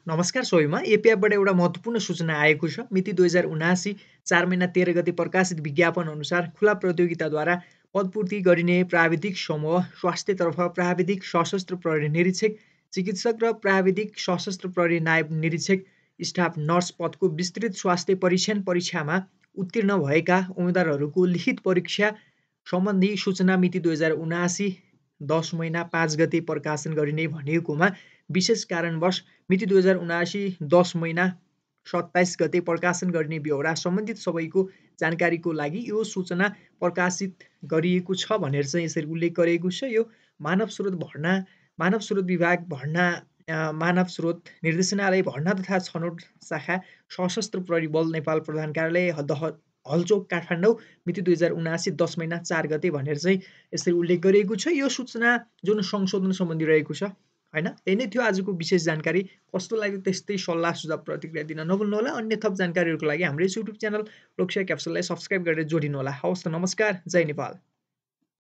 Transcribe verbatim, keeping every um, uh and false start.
नमस्कार सबैमा। एपीएफबाट एउटा महत्त्वपूर्ण सूचना आएको छ। मिति दुई हजार उनासी चार महिना तेह्र गते प्रकाशित विज्ञापन अनुसार खुला प्रतियोगिताद्वारा पदपूर्ति गरिने प्राविधिक समूह स्वास्थ्यतर्फ प्राविधिक सशस्त्र प्रहरी निरीक्षक, चिकित्सक र प्राविधिक सशस्त्र प्रहरी नायब निरीक्षक स्टाफ नर्स पदको विस्तृत स्वास्थ्य परीक्षण परीक्षामा उत्तीर्ण भएका उम्मेदवारहरूको लिखित परीक्षा सम्बन्धी सूचना मिति दुई हजार उनासी दस महिना पाँच गते प्रकाशन गरिने भनिएकोमा विशेष कारणवश मिति दुई हजार उनासी दस महिना सत्ताइस गते प्रकाशन गर्ने बेहोरा सम्बन्धित सबैको जानकारीको लागि यो सूचना प्रकाशित गरिएको छ भनेर चाहिँ यसरी उल्लेख गरिएको छ। यो मानव स्रोत भर्ना मानव स्रोत विभाग भर्ना मानव स्रोत निर्देशनालय भर्ना तथा छनौट शाखा सशस्त्र प्रहरी बल नेपाल प्रधान कार्यालय दह हलचोक काठमाडौँ मिति दुई हजार उनासी दस महिना चार गते भनेर चाहिँ यसरी उल्लेख गरिएको छ। यो सूचना जुन संशोधन सम्बन्धी रहेको छ हैन, यही नै थियो आजको विशेष जानकारी। कस्तो लाग्यो त्यस्तै सल्लाह सुझाव प्रतिक्रिया दिन नभुल्नुहोला। अन्य थप जानकारीहरूको लागि हाम्रो युट्युब च्यानल लोकसेवा क्याप्सुललाई सब्स्क्राइब गरेर जोडिनुहोला। हवस् त, नमस्कार, जय नेपाल।